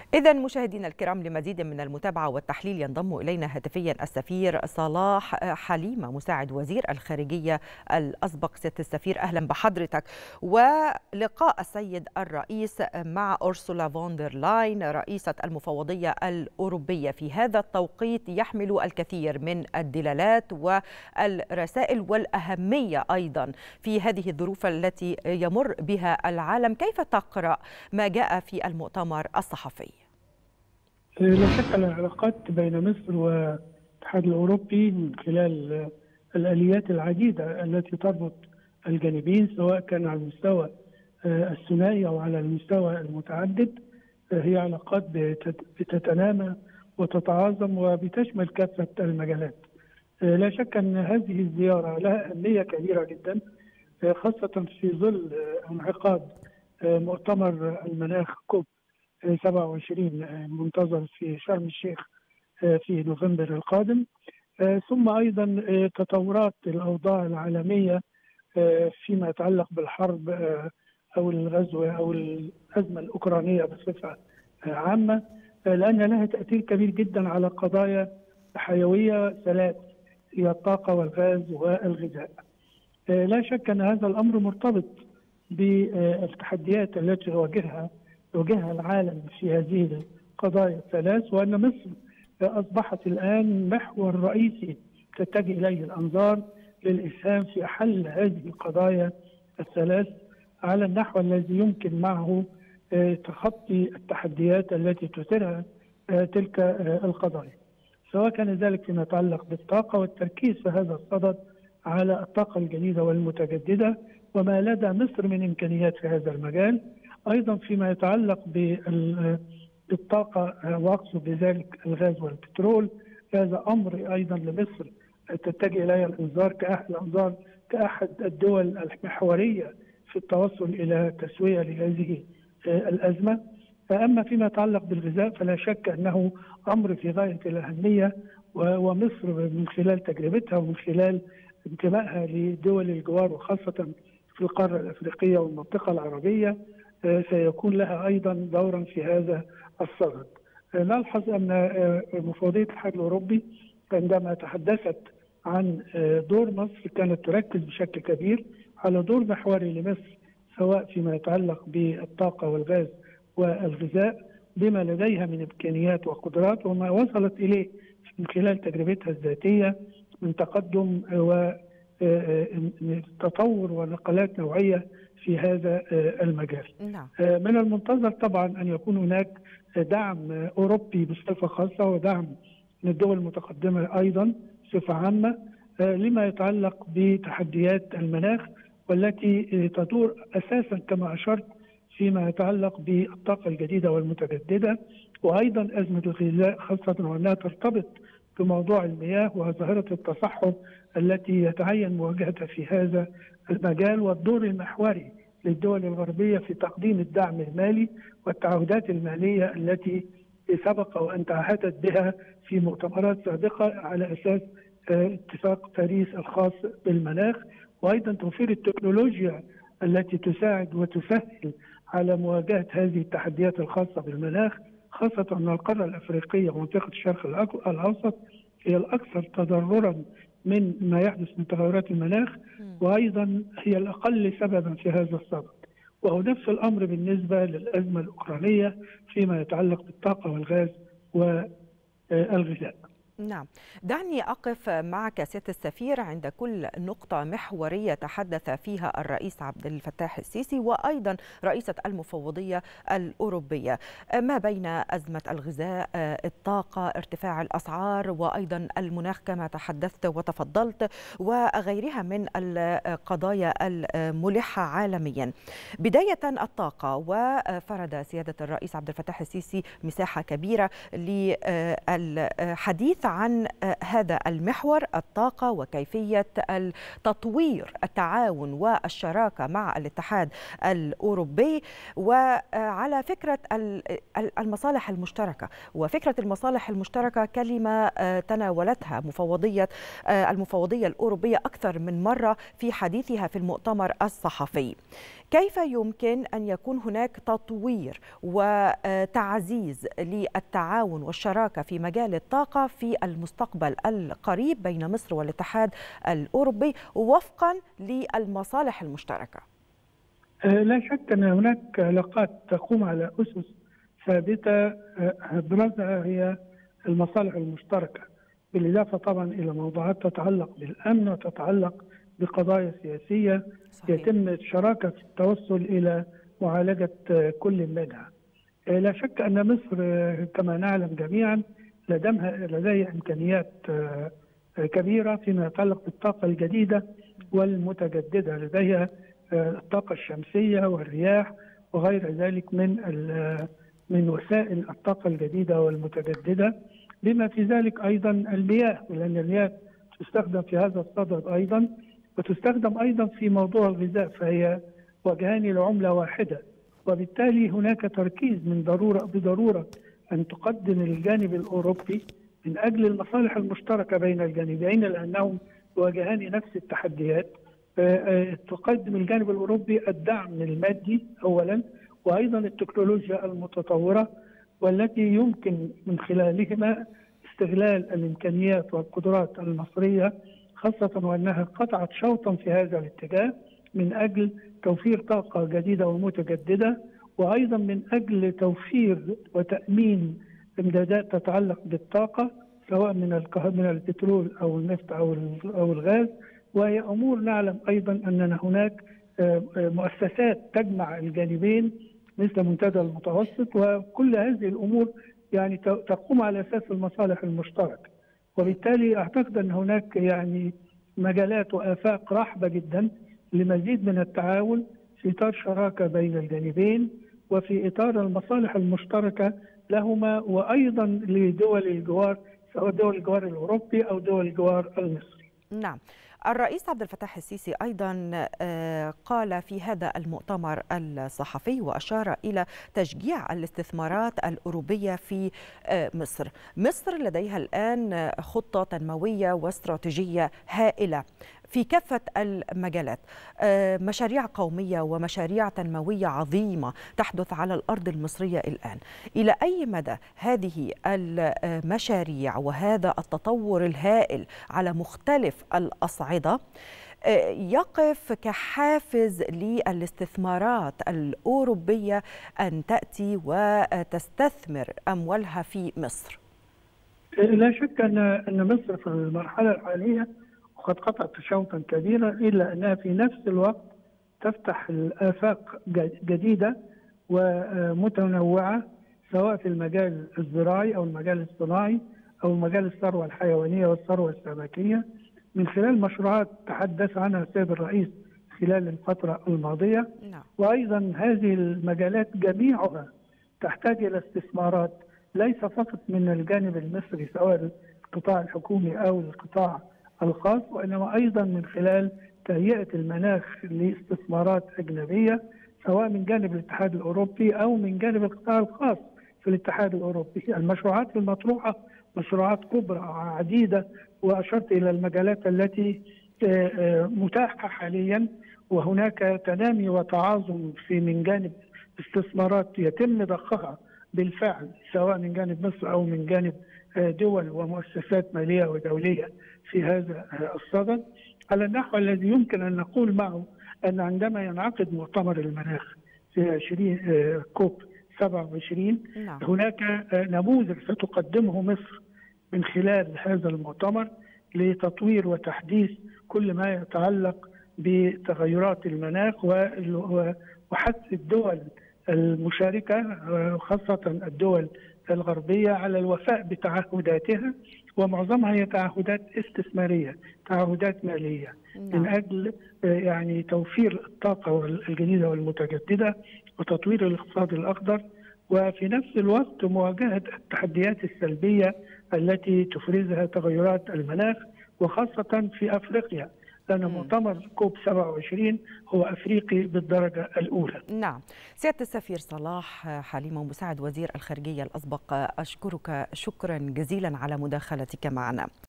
إذا مشاهدينا الكرام، لمزيد من المتابعة والتحليل ينضم إلينا هاتفيا السفير صلاح حليمة مساعد وزير الخارجية الأسبق. سيادة السفير أهلا بحضرتك. ولقاء السيد الرئيس مع أورسولا فوندر لاين رئيسة المفوضية الأوروبية في هذا التوقيت يحمل الكثير من الدلالات والرسائل والأهمية أيضا في هذه الظروف التي يمر بها العالم. كيف تقرأ ما جاء في المؤتمر الصحفي؟ لا شك أن العلاقات بين مصر والاتحاد الأوروبي من خلال الآليات العديدة التي تربط الجانبين، سواء كان على المستوى الثنائي أو على المستوى المتعدد، هي علاقات بتتنامى وتتعاظم وبتشمل كافة المجالات. لا شك أن هذه الزيارة لها أهمية كبيرة جدا، خاصة في ظل انعقاد مؤتمر المناخ كوب 27 منتظر في شرم الشيخ في نوفمبر القادم، ثم أيضا تطورات الأوضاع العالمية فيما يتعلق بالحرب أو الغزو أو الأزمة الأوكرانية بصفة عامة، لأن لها تأثير كبير جدا على قضايا حيوية ثلاث، هي الطاقة والغاز والغذاء. لا شك أن هذا الأمر مرتبط بالتحديات التي يواجهها العالم في هذه القضايا الثلاث، وأن مصر أصبحت الآن محور رئيسي تتجه إليه الأنظار للإسهام في حل هذه القضايا الثلاث على النحو الذي يمكن معه تخطي التحديات التي تثيرها تلك القضايا، سواء كان ذلك فيما يتعلق بالطاقة والتركيز في هذا الصدد على الطاقة الجديدة والمتجددة وما لدى مصر من إمكانيات في هذا المجال، أيضا فيما يتعلق بالطاقة وأقصد بذلك الغاز والبترول. هذا أمر أيضا لمصر تتجه إليه الإنظار كأحد الدول المحورية في التوصل إلى تسوية لهذه الأزمة. أما فيما يتعلق بالغذاء فلا شك أنه أمر في غاية الأهمية، ومصر من خلال تجربتها ومن خلال انتمائها لدول الجوار وخاصة في القارة الأفريقية والمنطقة العربية سيكون لها أيضا دورا في هذا الصدد. نلحظ أن مفوضية الاتحاد الأوروبي عندما تحدثت عن دور مصر كانت تركز بشكل كبير على دور محوري لمصر، سواء فيما يتعلق بالطاقة والغاز والغذاء بما لديها من إمكانيات وقدرات وما وصلت إليه من خلال تجربتها الذاتية من تقدم وتطور ونقلات نوعية في هذا المجال. من المنتظر طبعا أن يكون هناك دعم أوروبي بصفة خاصة ودعم من الدول المتقدمة أيضا بصفة عامة لما يتعلق بتحديات المناخ، والتي تدور أساسا كما أشرت فيما يتعلق بالطاقة الجديدة والمتجددة، وأيضا أزمة الغذاء، خاصة وأنها ترتبط بموضوع المياه وظاهرة التصحر التي يتعين مواجهتها في هذا المجال، والدور المحوري للدول الغربية في تقديم الدعم المالي والتعهدات المالية التي سبق وأن تعهدت بها في مؤتمرات سابقة على أساس اتفاق باريس الخاص بالمناخ، وأيضا توفير التكنولوجيا التي تساعد وتسهل على مواجهة هذه التحديات الخاصة بالمناخ، خاصة أن القارة الأفريقية ومنطقة الشرق الأوسط هي الأكثر تضررا من ما يحدث من تغيرات المناخ، وأيضا هي الأقل سببا في هذا الصدد. وهو نفس الأمر بالنسبة للأزمة الأوكرانية فيما يتعلق بالطاقة والغاز والغذاء. نعم، دعني أقف معك سيادة السفير عند كل نقطة محورية تحدث فيها الرئيس عبد الفتاح السيسي وأيضا رئيسة المفوضية الأوروبية، ما بين أزمة الغذاء، الطاقة، ارتفاع الأسعار، وأيضا المناخ كما تحدثت وتفضلت، وغيرها من القضايا الملحة عالميا. بداية الطاقة، وفرض سيادة الرئيس عبد الفتاح السيسي مساحة كبيرة للحديث عن هذا المحور، الطاقة وكيفية تطوير التعاون والشراكة مع الاتحاد الأوروبي، وعلى فكرة المصالح المشتركة. وفكرة المصالح المشتركة كلمة تناولتها المفوضية الأوروبية أكثر من مرة في حديثها في المؤتمر الصحفي. كيف يمكن أن يكون هناك تطوير وتعزيز للتعاون والشراكة في مجال الطاقة في المستقبل القريب بين مصر والاتحاد الأوروبي وفقا للمصالح المشتركة؟ لا شك أن هناك علاقات تقوم على أسس ثابتة، أبرزها هي المصالح المشتركة، بالإضافة طبعا إلى موضوعات تتعلق بالأمن وتتعلق بقضايا سياسية. صحيح. يتم الشراكة في التوصل إلى معالجة كل منها. لا شك أن مصر كما نعلم جميعا لديها إمكانيات كبيرة فيما يتعلق بالطاقة الجديدة والمتجددة. لديها الطاقة الشمسية والرياح وغير ذلك من وسائل الطاقة الجديدة والمتجددة، بما في ذلك أيضا المياه، لأن المياه تستخدم في هذا الصدد أيضا، وتستخدم أيضا في موضوع الغذاء، فهي وجهان لعملة واحدة. وبالتالي هناك تركيز بضرورة أن تقدم الجانب الأوروبي من أجل المصالح المشتركة بين الجانبين، لأنهم يواجهان نفس التحديات. تقدم الجانب الأوروبي الدعم المادي أولا، وأيضا التكنولوجيا المتطورة، والتي يمكن من خلالهما استغلال الإمكانيات والقدرات المصرية، خاصة وأنها قطعت شوطا في هذا الاتجاه من أجل توفير طاقة جديدة ومتجددة، وأيضا من أجل توفير وتأمين إمدادات تتعلق بالطاقة سواء من البترول أو النفط أو الغاز. وهي أمور نعلم أيضا أننا هناك مؤسسات تجمع الجانبين مثل منتدى المتوسط، وكل هذه الأمور يعني تقوم على أساس المصالح المشتركة. وبالتالي أعتقد أن هناك يعني مجالات وآفاق رحبة جدا لمزيد من التعاون في إطار شراكة بين الجانبين وفي إطار المصالح المشتركة لهما، وأيضا لدول الجوار، سواء دول الجوار الأوروبي أو دول الجوار المصري. نعم. الرئيس عبد الفتاح السيسي أيضا قال في هذا المؤتمر الصحفي وأشار إلى تشجيع الاستثمارات الأوروبية في مصر. مصر لديها الآن خطة تنموية واستراتيجية هائلة في كافة المجالات، مشاريع قومية ومشاريع تنموية عظيمة تحدث على الأرض المصرية الآن. إلى أي مدى هذه المشاريع وهذا التطور الهائل على مختلف الأصعدة يقف كحافز للاستثمارات الأوروبية أن تأتي وتستثمر أموالها في مصر؟ لا شك أن مصر في المرحلة الحالية قد قطعت شوطا كبيرا، إلا أنها في نفس الوقت تفتح الآفاق جديدة ومتنوعة، سواء في المجال الزراعي أو المجال الصناعي أو مجال الثروة الحيوانية والثروة السمكية، من خلال مشروعات تحدث عنها السيد الرئيس خلال الفترة الماضية. وأيضا هذه المجالات جميعها تحتاج إلى استثمارات ليس فقط من الجانب المصري سواء القطاع الحكومي أو القطاع الخاص، وإنما أيضا من خلال تهيئة المناخ لاستثمارات أجنبية سواء من جانب الاتحاد الأوروبي أو من جانب القطاع الخاص في الاتحاد الأوروبي. المشروعات المطروحة مشروعات كبرى عديدة، وأشرت إلى المجالات التي متاحة حاليا، وهناك تنامي وتعاظم من جانب استثمارات يتم ضخها بالفعل سواء من جانب مصر أو من جانب دول ومؤسسات مالية ودولية في هذا الصدد، على النحو الذي يمكن أن نقول معه أن عندما ينعقد مؤتمر المناخ في كوب 27 هناك نموذج ستقدمه مصر من خلال هذا المؤتمر لتطوير وتحديث كل ما يتعلق بتغيرات المناخ وحث الدول المشاركة خاصة الدول الغربية على الوفاء بتعهداتها، ومعظمها هي تعهدات استثمارية، تعهدات مالية من أجل يعني توفير الطاقة الجديدة والمتجددة وتطوير الاقتصاد الأخضر، وفي نفس الوقت مواجهة التحديات السلبية التي تفرزها تغيرات المناخ، وخاصة في أفريقيا، لأن مؤتمر كوب 27 هو أفريقي بالدرجة الأولى. نعم. سيادة السفير صلاح حليمة مساعد وزير الخارجية الأسبق، أشكرك شكرا جزيلا على مداخلتك معنا.